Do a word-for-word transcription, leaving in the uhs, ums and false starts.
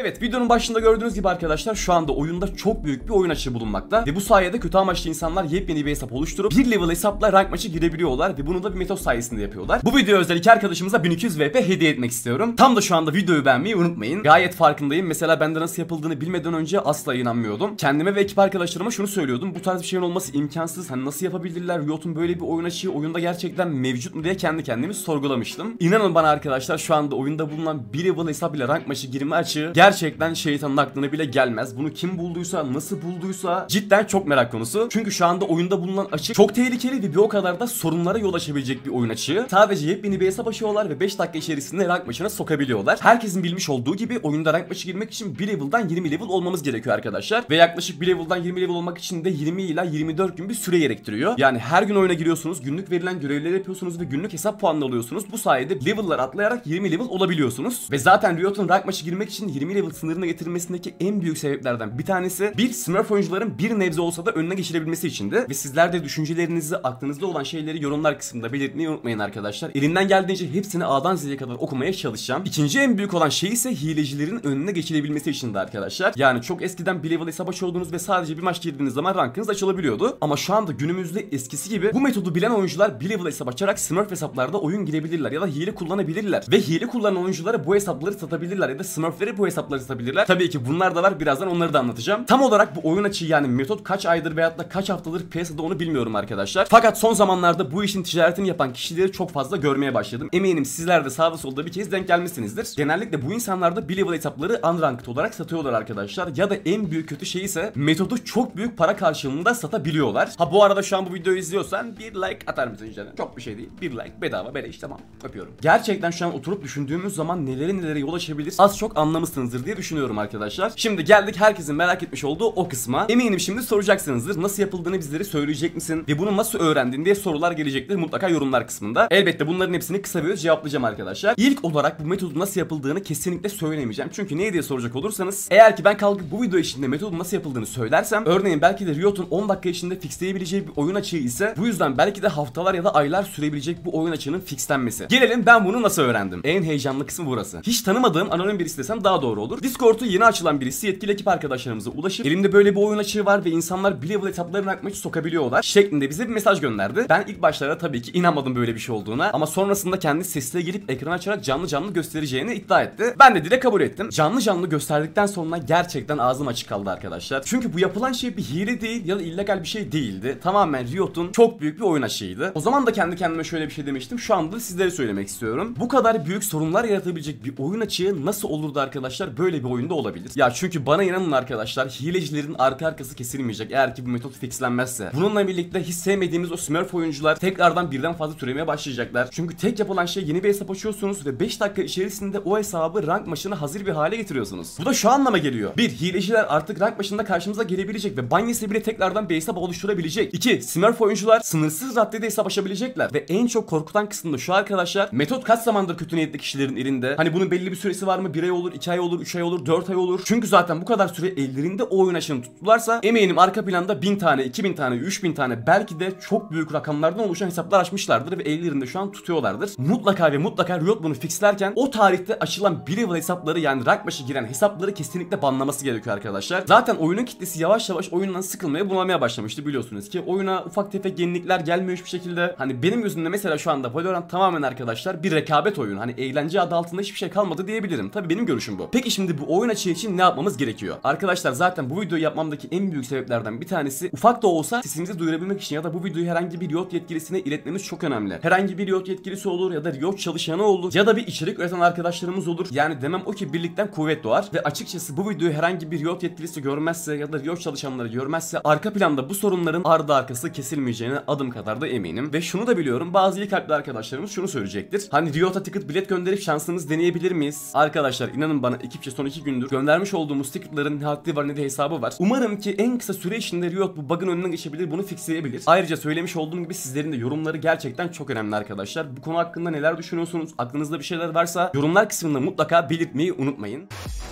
Evet, videonun başında gördüğünüz gibi arkadaşlar şu anda oyunda çok büyük bir oyun açığı bulunmakta ve bu sayede kötü amaçlı insanlar yepyeni bir hesap oluşturup bir level hesapla rank maçı girebiliyorlar ve bunu da bir metot sayesinde yapıyorlar. Bu video özel iki arkadaşımıza bin iki yüz V P hediye etmek istiyorum. Tam da şu anda videoyu beğenmeyi unutmayın. Gayet farkındayım. Mesela bende nasıl yapıldığını bilmeden önce asla inanmıyordum. Kendime ve ekip arkadaşlarıma şunu söylüyordum. Bu tarz bir şeyin olması imkansız. Hani nasıl yapabilirler? Riot'un böyle bir oyun açığı oyunda gerçekten mevcut mu diye kendi kendimi sorgulamıştım. İnanın bana arkadaşlar, şu anda oyunda bulunan bir level hesap ile rank maçı girme açığı gerçekten şeytanın aklına bile gelmez. Bunu kim bulduysa, nasıl bulduysa cidden çok merak konusu. Çünkü şu anda oyunda bulunan açık çok tehlikeli ve bir o kadar da sorunlara yol açabilecek bir oyun açığı. Sadece yepyeni bir hesap açıyorlar ve beş dakika içerisinde rank maçına sokabiliyorlar. Herkesin bilmiş olduğu gibi oyunda rank maçı girmek için bir level'dan yirmi level olmamız gerekiyor arkadaşlar. Ve yaklaşık bir level'dan yirmi level olmak için de yirmi ila yirmi dört gün bir süre gerektiriyor. Yani her gün oyuna giriyorsunuz, günlük verilen görevleri yapıyorsunuz ve günlük hesap puanı alıyorsunuz. Bu sayede level'lar atlayarak yirmi level olabiliyorsunuz. Ve zaten Riot'un rank maçı girmek için yirmi level sınırına getirmesindeki en büyük sebeplerden bir tanesi bir Smurf oyuncuların bir nebze olsa da önüne geçirebilmesi içindi. Ve sizler de düşüncelerinizi, aklınızda olan şeyleri yorumlar kısmında belirtmeyi unutmayın arkadaşlar. Elimden geldiğince hepsini A'dan Z'ye kadar okumaya çalışacağım. İkinci en büyük olan şey ise hilecilerin önüne geçilebilmesi içindi arkadaşlar. Yani çok eskiden bir level hesap açıyordunuz ve sadece bir maç girdiğiniz zaman rankınız açılabiliyordu. Ama şu anda günümüzde eskisi gibi bu metodu bilen oyuncular bir level hesap açarak Smurf hesaplarda oyun girebilirler ya da hile kullanabilirler. Ve hile kullanan oyunculara bu hesapları satabilirler ya da Smurf'leri bu hesapları satabilirler. Tabii ki bunlar da var, birazdan onları da anlatacağım. Tam olarak bu oyun açığı yani metot kaç aydır veyahut da kaç haftadır piyasada onu bilmiyorum arkadaşlar. Fakat son zamanlarda bu işin ticaretini yapan kişileri çok fazla görmeye başladım. Eminim sizler de sağda solda bir kez denk gelmişsinizdir. Genellikle bu insanlar da bir level hesapları unranked olarak satıyorlar arkadaşlar. Ya da en büyük kötü şey ise metodu çok büyük para karşılığında satabiliyorlar. Ha bu arada şu an bu videoyu izliyorsan bir like atar mısın canım? Çok bir şey değil. Bir like bedava beleş, tamam. Öpüyorum. Gerçekten şu an oturup düşündüğümüz zaman nelere nelere yol açabilir az çok anlamışsınızdır diye düşünüyorum arkadaşlar. Şimdi geldik herkesin merak etmiş olduğu o kısma. Eminim şimdi soracaksınızdır. Nasıl yapıldığını bizlere söyleyecek misin? Ve bunu nasıl öğrendin diye sorular gelecektir mutlaka yorumlar kısmında. Elbette bunların hepsini kısa bir öz cevaplayacağım arkadaşlar. İlk olarak bu metodun nasıl yapıldığını kesinlikle söylemeyeceğim. Çünkü niye diye soracak olursanız, eğer ki ben kalkıp bu video içinde metodun nasıl yapıldığını söylersem, örneğin belki de Riot'un on dakika içinde fixleyebileceği bir oyun açığı ise bu yüzden belki de haftalar ya da aylar sürebilecek bu oyun açığının fixlenmesi. Gelelim ben bunu nasıl öğrendim? En heyecanlı kısmı burası. Hiç tanımadığım anonim birisi desem daha doğru olur. Discord'u yeni açılan birisi yetkili ekip arkadaşlarımıza ulaşıp elimde böyle bir oyun açığı var ve insanlar bir level hesaplarını rank maçı sokabiliyorlar şeklinde bize bir mesaj gönderdi. Ben ilk başlarda tabii ki inanmadım böyle bir şey olduğuna, ama sonrasında kendi sesle girip ekran açarak canlı canlı göstereceğini iddia etti. Ben de direkt kabul ettim. Canlı canlı gösterdikten sonra gerçekten ağzım açık kaldı arkadaşlar. Çünkü bu yapılan şey bir hile değil ya da illegal bir şey değildi. Tamamen Riot'un çok büyük bir oyun açığıydı. O zaman da kendi kendime şöyle bir şey demiştim. Şu anda sizlere söylemek istiyorum. Bu kadar büyük sorunlar yaratabilecek bir oyun açığı nasıl olurdu arkadaşlar, böyle bir oyunda olabilir? Ya çünkü bana inanın arkadaşlar, hilecilerin arka arkası kesilmeyecek eğer ki bu metot fixlenmezse. Bununla birlikte hiç sevmediğimiz o Smurf oyuncular tekrardan birden fazla türemeye başlayacaklar. Çünkü tek yapılan şey yeni bir hesap açıyorsunuz ve beş dakika içerisinde o hesabı rank maçına hazır bir hale getiriyorsunuz. Bu da şu anlama geliyor: bir, hileciler artık rank maçında karşımıza gelebilecek ve banyese bile tekrardan bir hesap oluşturabilecek. iki, Smurf oyuncular sınırsız raddede hesap açabilecekler. Ve en çok korkutan kısmı da şu arkadaşlar: metot kaç zamandır kötü niyetli kişilerin elinde? Hani bunun belli bir süresi var mı? bir ay olur, iki ay olur, üç ay olur, dört ay olur. Çünkü zaten bu kadar süre ellerinde o oyun açığını tuttularsa eminim arka planda bin tane, iki bin tane, üç bin tane, belki de çok büyük rakamlardan oluşan hesaplar açmışlardır ve ellerinde şu an tutuyorlardır. Mutlaka ve mutlaka Riot bunu fixlerken o tarihte açılan bir level hesapları, yani rank maçı giren hesapları kesinlikle banlaması gerekiyor arkadaşlar. Zaten oyunun kitlesi yavaş yavaş oyundan sıkılmaya, bunalamaya başlamıştı biliyorsunuz ki. Oyuna ufak tefek yenilikler gelmiyor hiçbir şekilde. Hani benim gözümde mesela şu anda Valorant tamamen arkadaşlar bir rekabet oyunu. Hani eğlence adı altında hiçbir şey kalmadı diyebilirim. Tabii benim görüşüm bu. Peki şimdi bu oyun açığı için ne yapmamız gerekiyor? Arkadaşlar zaten bu videoyu yapmamdaki en büyük sebeplerden bir tanesi, ufak da olsa sesimizi duyurabilmek için ya da bu videoyu herhangi bir Riot yetkilisine iletmemiz çok önemli. Herhangi bir Riot yetkilisi olur ya da Riot çalışanı olur ya da bir içerik üreten arkadaşlarımız olur. Yani demem o ki birlikten kuvvet doğar ve açıkçası bu videoyu herhangi bir Riot yetkilisi görmezse ya da Riot çalışanları görmezse arka planda bu sorunların ardı arkası kesilmeyeceğine adım kadar da eminim. Ve şunu da biliyorum, bazı iyi kalpli arkadaşlarımız şunu söyleyecektir: hani Riot'a ticket bilet gönderip şansınız deneyebilir miyiz? Arkadaşlar inanın bana, ekipçe son iki gündür göndermiş olduğumuz ticketların ne haddi var ne de hesabı var. Umarım ki en kısa süre içinde Riot bu bug'ın önüne geçebilir, bunu fixleyebilir. Ayrıca söylemiş olduğum gibi sizlerin de yorumları gerçekten çok önemli arkadaşlar. Bu konu hakkında neler düşünüyorsunuz? Aklınızda bir şeyler varsa yorumlar kısmında mutlaka belirtmeyi unutmayın.